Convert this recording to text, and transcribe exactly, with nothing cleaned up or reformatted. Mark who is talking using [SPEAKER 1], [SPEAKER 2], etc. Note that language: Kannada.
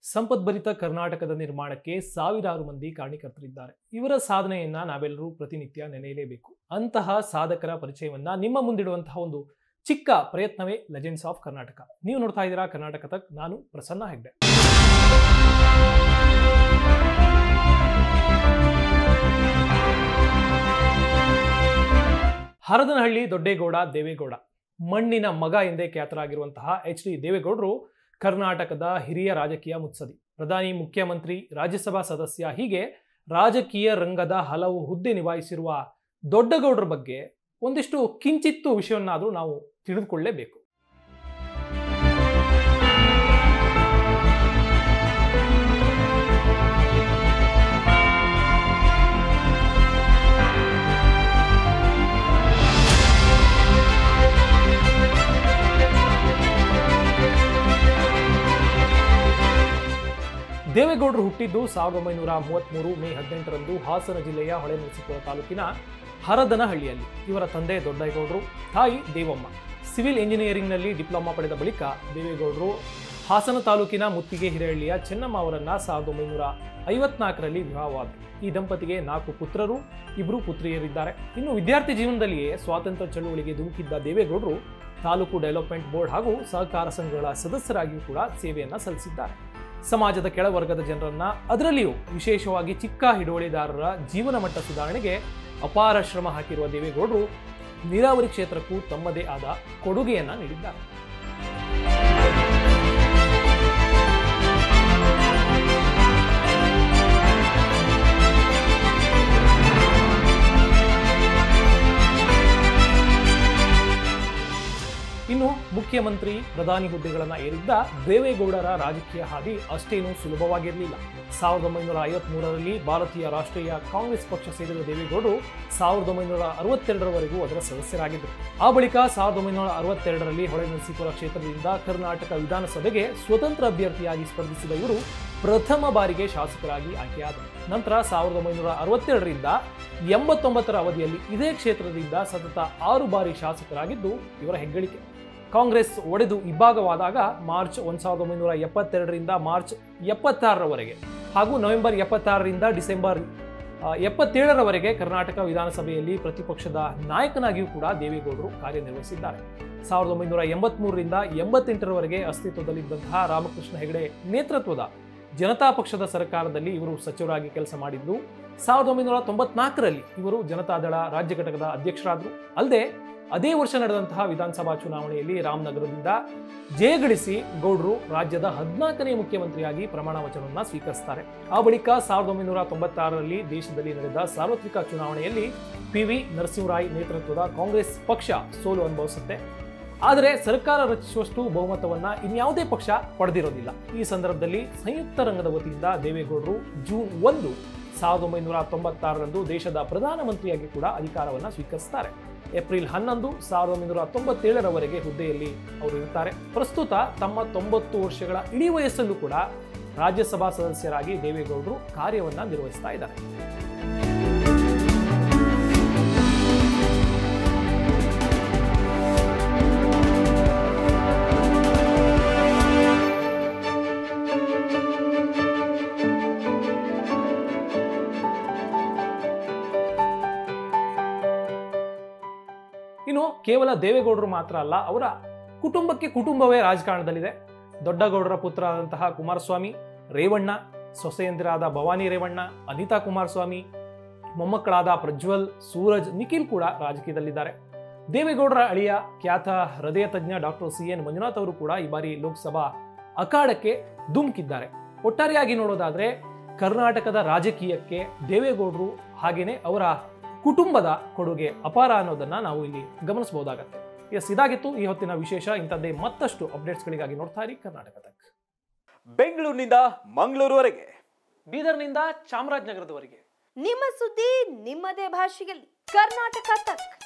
[SPEAKER 1] ಸಂಪದ್ಭರಿತ ಕರ್ನಾಟಕದ ನಿರ್ಮಾಣಕ್ಕೆ ಸಾವಿರಾರು ಮಂದಿ ಕಾರಣಕರ್ತರಿದ್ದಾರೆ. ಇವರ ಸಾಧನೆಯನ್ನ ನಾವೆಲ್ಲರೂ ಪ್ರತಿನಿತ್ಯ ನೆನೆಯಲೇಬೇಕು. ಅಂತಹ ಸಾಧಕರ ಪರಿಚಯವನ್ನ ನಿಮ್ಮ ಮುಂದಿಡುವಂತಹ ಒಂದು ಚಿಕ್ಕ ಪ್ರಯತ್ನವೇ ಲೆಜೆಂಡ್ಸ್ ಆಫ್ ಕರ್ನಾಟಕ. ನೀವು ನೋಡ್ತಾ ಇದ್ದೀರಾ ಕರ್ನಾಟಕ ತಕ್. ನಾನು ಪ್ರಸನ್ನ ಹೆಗ್ಡೆ. ಹರದನಹಳ್ಳಿ ದೊಡ್ಡೇಗೌಡ ದೇವೇಗೌಡ, ಮಣ್ಣಿನ ಮಗ ಎಂದೇ ಖ್ಯಾತರಾಗಿರುವಂತಹ ಎಚ್ ಡಿ ದೇವೇಗೌಡರು ಕರ್ನಾಟಕದ ಹಿರಿಯ ರಾಜಕೀಯ ಮುತ್ಸದಿ, ಪ್ರಧಾನಿ, ಮುಖ್ಯಮಂತ್ರಿ, ರಾಜ್ಯಸಭಾ ಸದಸ್ಯ, ಹೀಗೆ ರಾಜಕೀಯ ರಂಗದ ಹಲವು ಹುದ್ದೆ ನಿಭಾಯಿಸಿರುವ ದೊಡ್ಡಗೌಡರ ಬಗ್ಗೆ ಒಂದಿಷ್ಟು ಕಿಂಚಿತ್ತು ವಿಷಯವನ್ನಾದರೂ ನಾವು ತಿಳಿದುಕೊಳ್ಳಲೇಬೇಕು. ದೇವೇಗೌಡರು ಹುಟ್ಟಿದ್ದು ಸಾವಿರದ ಒಂಬೈನೂರ ಮೂವತ್ಮೂರು ಮೇ ಹದಿನೆಂಟರಂದು ಹಾಸನ ಜಿಲ್ಲೆಯ ಹೊಳೆನರಸೀಪುರ ತಾಲೂಕಿನ ಹರದನಹಳ್ಳಿಯಲ್ಲಿ. ಇವರ ತಂದೆ ದೊಡ್ಡೇಗೌಡರು, ತಾಯಿ ದೇವಮ್ಮ. ಸಿವಿಲ್ ಇಂಜಿನಿಯರಿಂಗ್ನಲ್ಲಿ ಡಿಪ್ಲೊಮಾ ಪಡೆದ ಬಳಿಕ ದೇವೇಗೌಡರು ಹಾಸನ ತಾಲೂಕಿನ ಮುತ್ತಿಗೆ ಹಿರೇಹಳ್ಳಿಯ ಚೆನ್ನಮ್ಮ ಅವರನ್ನ ಸಾವಿರದ ಒಂಬೈನೂರ ಐವತ್ನಾಲ್ಕರಲ್ಲಿ ವಿವಾಹವಾದರು. ಈ ದಂಪತಿಗೆ ನಾಲ್ಕು ಪುತ್ರರು, ಇಬ್ಬರು ಪುತ್ರಿಯರಿದ್ದಾರೆ. ಇನ್ನು ವಿದ್ಯಾರ್ಥಿ ಜೀವನದಲ್ಲಿಯೇ ಸ್ವಾತಂತ್ರ್ಯ ಚಳುವಳಿಗೆ ಧುಮುಕಿದ್ದ ದೇವೇಗೌಡರು ತಾಲೂಕು ಡೆವಲಪ್ಮೆಂಟ್ ಬೋರ್ಡ್ ಹಾಗೂ ಸಹಕಾರ ಸಂಘಗಳ ಸದಸ್ಯರಾಗಿಯೂ ಕೂಡ ಸೇವೆಯನ್ನ ಸಲ್ಲಿಸಿದ್ದಾರೆ. ಸಮಾಜದ ಕೆಳವರ್ಗದ ಜನರನ್ನ, ಅದರಲ್ಲಿಯೂ ವಿಶೇಷವಾಗಿ ಚಿಕ್ಕ ಹಿಡುವಳಿದಾರರ ಜೀವನ ಮಟ್ಟ ಸುಧಾರಣೆಗೆ ಅಪಾರ ಶ್ರಮ ಹಾಕಿರುವ ದೇವೇಗೌಡರು ನೀರಾವರಿ ಕ್ಷೇತ್ರಕ್ಕೂ ತಮ್ಮದೇ ಆದ ಕೊಡುಗೆಯನ್ನ ನೀಡಿದ್ದಾರೆ. ಇನ್ನು ಮುಖ್ಯಮಂತ್ರಿ, ಪ್ರಧಾನಿ ಹುದ್ದೆಗಳನ್ನು ಏರಿದ್ದ ದೇವೇಗೌಡರ ರಾಜಕೀಯ ಹಾದಿ ಅಷ್ಟೇನೂ ಸುಲಭವಾಗಿರಲಿಲ್ಲ. ಸಾವಿರದ ಒಂಬೈನೂರ ಐವತ್ತ್ ಮೂರರಲ್ಲಿ ಭಾರತೀಯ ರಾಷ್ಟ್ರೀಯ ಕಾಂಗ್ರೆಸ್ ಪಕ್ಷ ಸೇರಿದ ದೇವೇಗೌಡರು ಸಾವಿರದ ಒಂಬೈನೂರ ಅರವತ್ತೆರಡರವರೆಗೂ ಅದರ ಸದಸ್ಯರಾಗಿದ್ದರು. ಆ ಬಳಿಕ ಸಾವಿರದ ಒಂಬೈನೂರ ಅರವತ್ತೆರಡರಲ್ಲಿ ಹೊಳೆನರಸೀಪುರ ಕ್ಷೇತ್ರದಿಂದ ಕರ್ನಾಟಕ ವಿಧಾನಸಭೆಗೆ ಸ್ವತಂತ್ರ ಅಭ್ಯರ್ಥಿಯಾಗಿ ಸ್ಪರ್ಧಿಸಿದ ಇವರು ಪ್ರಥಮ ಬಾರಿಗೆ ಶಾಸಕರಾಗಿ ಆಯ್ಕೆಯಾದರು. ನಂತರ ಸಾವಿರದ ಒಂಬೈನೂರ ಅರವತ್ತೆರಡರಿಂದ ಎಂಬತ್ತೊಂಬತ್ತರ ಅವಧಿಯಲ್ಲಿ ಇದೇ ಕ್ಷೇತ್ರದಿಂದ ಸತತ ಆರು ಬಾರಿ ಶಾಸಕರಾಗಿದ್ದು ಇವರ ಹೆಗ್ಗಳಿಕೆ. ಕಾಂಗ್ರೆಸ್ ಒಡೆದು ಇಬ್ಬಾಗವಾದಾಗ ಮಾರ್ಚ್ ಒಂದ್ ಸಾವಿರದ ಒಂಬೈನೂರ ಎಪ್ಪತ್ತೆರಡರಿಂದ ಮಾರ್ಚ್ ಎಪ್ಪತ್ತಾರರವರೆಗೆ ಹಾಗೂ ನವೆಂಬರ್ ಎಪ್ಪತ್ತಾರರಿಂದ ಡಿಸೆಂಬರ್ ಎಪ್ಪತ್ತೇಳರವರೆಗೆ ಕರ್ನಾಟಕ ವಿಧಾನಸಭೆಯಲ್ಲಿ ಪ್ರತಿಪಕ್ಷದ ನಾಯಕನಾಗಿಯೂ ಕೂಡ ದೇವೇಗೌಡರು ಕಾರ್ಯನಿರ್ವಹಿಸಿದ್ದಾರೆ. ಸಾವಿರದ ಒಂಬೈನೂರ ಎಂಬತ್ತ್ ಮೂರರಿಂದ ಎಂಬತ್ತೆಂಟರವರೆಗೆ ಅಸ್ತಿತ್ವದಲ್ಲಿದ್ದಂತಹ ರಾಮಕೃಷ್ಣ ಹೆಗಡೆ ನೇತೃತ್ವದ ಜನತಾ ಪಕ್ಷದ ಸರ್ಕಾರದಲ್ಲಿ ಇವರು ಸಚಿವರಾಗಿ ಕೆಲಸ ಮಾಡಿದ್ದು, ಸಾವಿರದ ಒಂಬೈನೂರ ತೊಂಬತ್ನಾಲ್ಕರಲ್ಲಿ ಇವರು ಜನತಾದಳ ರಾಜ್ಯ ಘಟಕದ ಅಧ್ಯಕ್ಷರಾದರು. ಅಲ್ಲದೆ ಅದೇ ವರ್ಷ ನಡೆದಂತಹ ವಿಧಾನಸಭಾ ಚುನಾವಣೆಯಲ್ಲಿ ರಾಮನಗರದಿಂದ ಜಯಗಳಿಸಿ ಗೌಡರು ರಾಜ್ಯದ ಹದಿನಾಲ್ಕನೇ ಮುಖ್ಯಮಂತ್ರಿಯಾಗಿ ಪ್ರಮಾಣ ವಚನವನ್ನು ಸ್ವೀಕರಿಸುತ್ತಾರೆ. ಆ ಬಳಿಕ ಸಾವಿರದ ಒಂಬೈನೂರ ತೊಂಬತ್ತಾರರಲ್ಲಿ ದೇಶದಲ್ಲಿ ನಡೆದ ಸಾರ್ವತ್ರಿಕ ಚುನಾವಣೆಯಲ್ಲಿ ಪಿ ವಿ ನರಸಿಂಹರಾಯ್ ನೇತೃತ್ವದ ಕಾಂಗ್ರೆಸ್ ಪಕ್ಷ ಸೋಲು ಅನುಭವಿಸುತ್ತೆ. ಆದರೆ ಸರ್ಕಾರ ರಚಿಸುವಷ್ಟು ಬಹುಮತವನ್ನ ಇನ್ಯಾವುದೇ ಪಕ್ಷ ಪಡೆದಿರೋದಿಲ್ಲ. ಈ ಸಂದರ್ಭದಲ್ಲಿ ಸಂಯುಕ್ತ ರಂಗದ ವತಿಯಿಂದ ದೇವೇಗೌಡರು ಜೂನ್ ಒಂದು ಸಾವಿರದ ಒಂಬೈನೂರ ತೊಂಬತ್ತಾರರಂದು ದೇಶದ ಪ್ರಧಾನಮಂತ್ರಿಯಾಗಿ ಕೂಡ ಅಧಿಕಾರವನ್ನು ಸ್ವೀಕರಿಸುತ್ತಾರೆ. ಏಪ್ರಿಲ್ ಹನ್ನೊಂದು ಸಾವಿರದ ಒಂಬೈನೂರ ತೊಂಬತ್ತೇಳರವರೆಗೆ ಹುದ್ದೆಯಲ್ಲಿ ಅವರು ಇರುತ್ತಾರೆ. ಪ್ರಸ್ತುತ ತಮ್ಮ ತೊಂಬತ್ತು ವರ್ಷಗಳ ಇಡೀ ವಯಸ್ಸಲ್ಲೂ ಕೂಡ ರಾಜ್ಯಸಭಾ ಸದಸ್ಯರಾಗಿ ದೇವೇಗೌಡರು ಕಾರ್ಯವನ್ನ ನಿರ್ವಹಿಸ್ತಾ ಇದ್ದಾರೆ. ಇನ್ನು ಕೇವಲ ದೇವೇಗೌಡರು ಮಾತ್ರ ಅಲ್ಲ, ಅವರ ಕುಟುಂಬಕ್ಕೆ ಕುಟುಂಬವೇ ರಾಜಕಾರಣದಲ್ಲಿದೆ. ದೊಡ್ಡಗೌಡರ ಪುತ್ರರಾದಂತಹ ಕುಮಾರಸ್ವಾಮಿ, ರೇವಣ್ಣ, ಸೊಸೆಯಂದಿರಾದ ಭವಾನಿ ರೇವಣ್ಣ, ಅನಿತಾ ಕುಮಾರಸ್ವಾಮಿ, ಮೊಮ್ಮಕ್ಕಳಾದ ಪ್ರಜ್ವಲ್, ಸೂರಜ್, ನಿಖಿಲ್ ಕೂಡ ರಾಜಕೀಯದಲ್ಲಿದ್ದಾರೆ. ದೇವೇಗೌಡರ ಅಳಿಯ ಖ್ಯಾತ ಹೃದಯ ತಜ್ಞ ಡಾಕ್ಟರ್ ಸಿ ಎನ್ ಮಂಜುನಾಥ್ ಅವರು ಕೂಡ ಈ ಬಾರಿ ಲೋಕಸಭಾ ಅಖಾಡಕ್ಕೆ ಧುಮುಕಿದ್ದಾರೆ. ಒಟ್ಟಾರೆಯಾಗಿ ನೋಡೋದಾದ್ರೆ ಕರ್ನಾಟಕದ ರಾಜಕೀಯಕ್ಕೆ ದೇವೇಗೌಡರು ಹಾಗೇನೆ ಅವರ ಕುಟುಂಬದ ಕೊಡುಗೆ ಅಪಾರ ಅನ್ನೋದನ್ನ ನಾವು ಇಲ್ಲಿ ಗಮನಿಸಬಹುದಾಗತ್ತೆ. ಎಸ್, ಇದಾಗಿತ್ತು ಈ ಹೊತ್ತಿನ ವಿಶೇಷ. ಇಂಥದ್ದೇ ಮತ್ತಷ್ಟು ಅಪ್ಡೇಟ್ಸ್ಗಳಿಗಾಗಿ ನೋಡ್ತಾ ಇರಿ ಕರ್ನಾಟಕ ತಕ್.
[SPEAKER 2] ಬೆಂಗಳೂರಿನಿಂದ ಮಂಗಳೂರುವರೆಗೆ,
[SPEAKER 1] ಬೀದರ್ನಿಂದ ಚಾಮರಾಜನಗರದವರೆಗೆ
[SPEAKER 3] ನಿಮ್ಮ ಸುದ್ದಿ ನಿಮ್ಮದೇ ಭಾಷೆಯಲ್ಲಿ ಕರ್ನಾಟಕ ತಕ್.